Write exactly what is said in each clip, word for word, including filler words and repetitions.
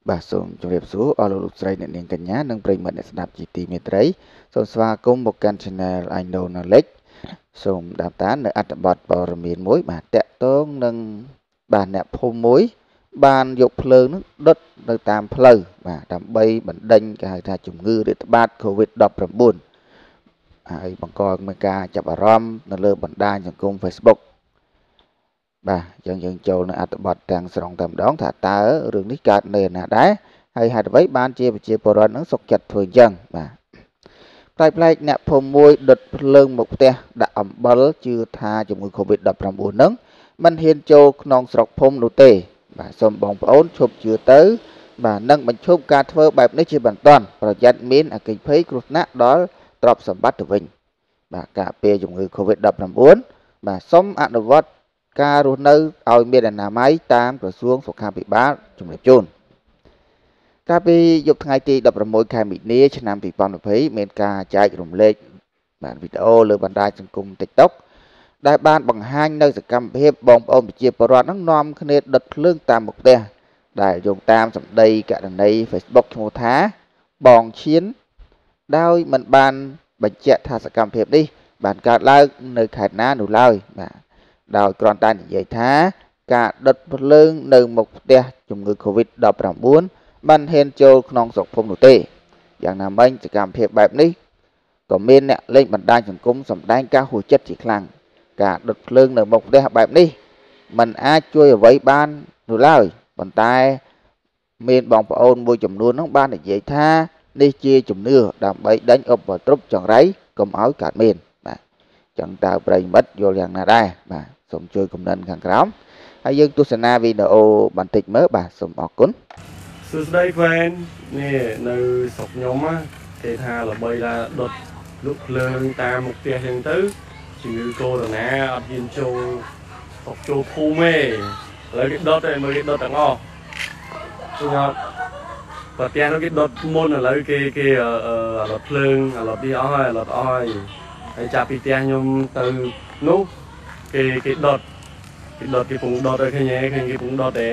Bàសូមជម្រាបសួរអស់លោកលោកស្រីអ្នកនាងកញ្ញានិងប្រិយមិត្តអ្នកស្ដាប់ជាទីមេត្រីសូមស្វាគមន៍មកកាន់ Channel I Know Knowledge សូមតាមដាននៅអត្ថបទព័ត៌មានមួយបាទតាក់ទងនឹងបាទអ្នកភូមិមួយបានយកភ្លើងនឹងដុតនៅតាមផ្លូវបាទដើម្បីបណ្ដេញគេហៅថាជំងឺរាតត្បាត COVID ដប់ប្រាំបួន ហើយបង្កឲ្យការចាប់អារម្មណ៍នៅលើបណ្ដាញសង្គម Facebook បាទយើងយើងចូលនៅអត្ថបទទាំងស្រុងតែម្ដងថាតើរឿងនេះកើតនៅណាដែរហើយហេតុអ្វីបានជាប្រជាពលរដ្ឋនឹងសុខចិត្តធ្វើអញ្ចឹងបាទផ្លែកផ្លែកអ្នកភូមិមួយដុតភ្លើងមកផ្ទះដាក់អំបិលជឿថាជំងឺ COVID ដប់ប្រាំបួន នឹងមិនហ៊ានចូលក្នុងស្រុកភូមិនោះទេបាទសូមបងប្អូនឈប់ជឿទៅបាទនឹងបញ្ឈប់ការធ្វើបែបនេះជាបន្ទាន់ប្រយ័ត្នមានអគ្គិភ័យគ្រោះថ្នាក់ដល់ទ្រព្យសម្បត្តិទៅវិញបាទការពារជំងឺ COVID ដប់ប្រាំបួន បាទសូមអនុវត្តការរស់នៅឲ្យមានអនាម័យតាមក្រសួងសុខាភិបាលជំរាបជូនកាលពីយប់ថ្ងៃទីដប់ប្រាំមួយខែមីនាឆ្នាំពីរពាន់ยี่สิบមានការចែករំលែកបានវីដេអូលើបណ្ដាញសង្គម TikTok ដែលបានបង្ហាញនៅសកម្មភាពបងប្អូនប្រជាពលរដ្ឋនឹងនាំគ្នាដុតភ្លើងតាមមុខផ្ទះដែលយោងតាមសម្ដីករណី Facebook ឈ្មោះថាបងឈៀនដោយមិនបានបញ្ជាក់ថាសកម្មភាពនេះបានកើតឡើងនៅខេត្តណានោះឡើយបាទដោយគ្រាន់តែនិយាយថាការដុតភ្លើងនៅមុខផ្ទះជំងឺ COVID ដប់ប្រាំបួន បានហ៊ានចូលក្នុងស្រុកភូមិនោះទេយ៉ាងណាមិញសកម្មភាពបែបនេះក៏មានអ្នកលេងបណ្ដាញសង្គមសម្ដែងការហួសចិត្តជាខ្លាំងការដុតភ្លើងនៅមុខផ្ទះបែបនេះมันអាចជួយអ្វីបាននោះឡើយប៉ុន្តែមានបងប្អូនមួយចំនួននោះបាននិយាយថានេះជាជំនឿដើម្បីដេញឧបទ្រពចង្រៃកុំឲ្យកើតមានបាទចឹងតើប្រិយមិត្តយល់យ៉ាងណាដែរបាទសូមជួយខមមិនខាងក្រោមហើយយើងទស្សនាវីដេអូបន្តិចមើលបាទសូមអរគុណសួស្តីហ្វេននេះនៅស្រុកខ្ញុំគេថាល្បីថាដុតលុបភ្លើងតាមមុខផ្ទះចឹងទៅជំងឺកូវីដ -ដប់ប្រាំបួន អត់ហ៊ានចូលស្រុកចូលភូមិទេឥឡូវគេដុតតែមើលគេដុតទាំងអស់ឃើញអត់បើផ្ទះនោះគេដុតមុនឥឡូវគេគេអឺរត់ភ្លើងរត់នេះអស់ហើយរត់អស់ហើយហើយចាប់ពីផ្ទះខ្ញុំទៅនោះគេគេដុតគេដុតគេពងដុតឲ្យឃើញទេឃើញគេពងដុតទេ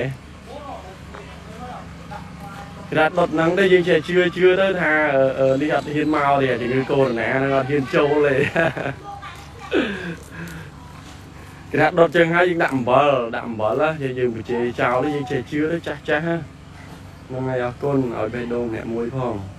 គេថាដុតហ្នឹងទៅយើងចេះជឿជឿទៅថានេះអត់ហ៊ានមកទេជំងឺកូវីដ -ដប់ប្រាំបួន ហ្នឹងអត់ហ៊ានចូលទេគេថាដុតចឹងហើយយើងដាក់អំបិលដាក់អំបិលយើងយើងបញ្ជាចោលយើងចេះជឿទៅចាស់ចាស់ហ្នឹងហើយអរគុណឲ្យបេះដូងអ្នកមួយផង